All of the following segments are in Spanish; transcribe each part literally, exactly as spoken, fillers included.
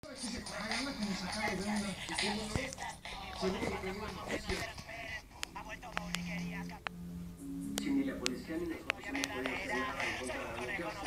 Si ni la policía ni las oficinas pueden hacer nada en contra de la lucha,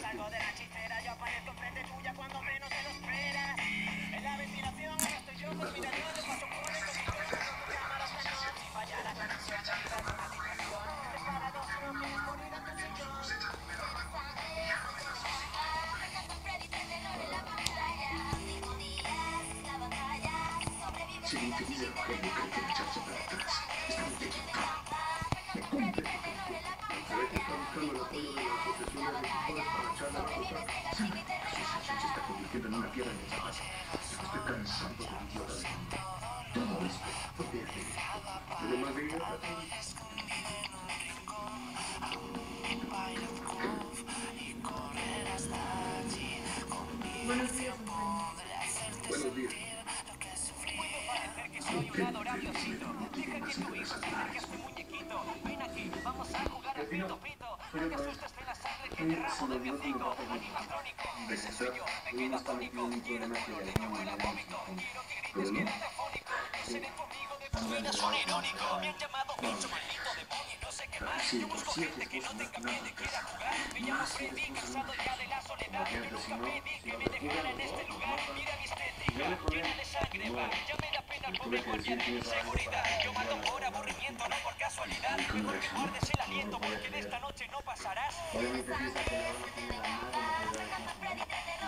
si mi querido Eugenio cree que echarse para atrás está muy equivocado. Me cumple lo que me se ve que está buscando el apoyo de las asociaciones de equipos para echarle la culpa. Sí, la asociación se está convirtiendo en una piedra en el zapato. Estoy cansado de idiotas. Todo esto fue verde. Pero más de ella, Buenos días, Antonio. buenos días. Jugado Horaciocito, deja que tu hijo te deje este muñequito. Ven aquí, vamos a jugar al pito pito. No te asustes de la sangre que derramo de mi hocico. Animatrónico, ese soy yo, me quedo atónico. Quiero que con ello huela vómito. Quiero que grites que eres telefónico. Que seré tu amigo de por vida, son irónico. Me han llamado bicho, maldito demonio, no sé qué más. Yo busco gente que no tenga pene, quiera jugar. Me llamo Freddy, cansado ya de la soledad. Que nunca pedí que me dejara en este lugar. Mira mi estética, llena de sangre, va. Ya me da pena el pobre cualquier inseguridad. Yo mato por aburrimiento, no por casualidad. Mejor que guardes el aliento porque de esta noche no pasarás. Obviamente piensa que la hora tiene la más de la de la de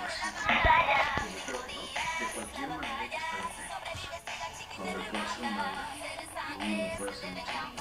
cualquier manera que está con la fuerza humana, una fuerza mucho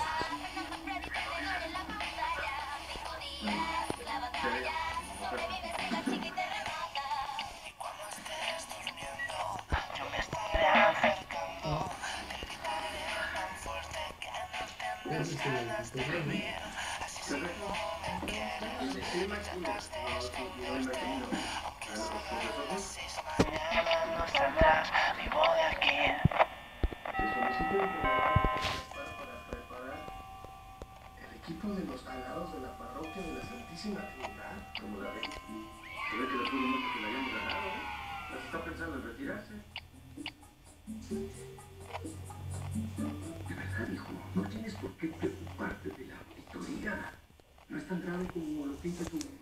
Yo me estaré acercando. Te gritaré tan fuerte que no tendrás ganas de vivir. Así si no me quieres, tratas de esconderte. Aunque sean las seis mañana no saldrás vivo de aquí. Se solicita integrar para preparar el equipo de los alados de la parroquia de la Santísima Trinidad, como la ve. Se ve que después de mucho que la hayamos ganado, ¿eh? Las está pensando en retirarse. De verdad, hijo, no tienes por qué preocuparte de la auditoría. No es tan grave como lo pinta tu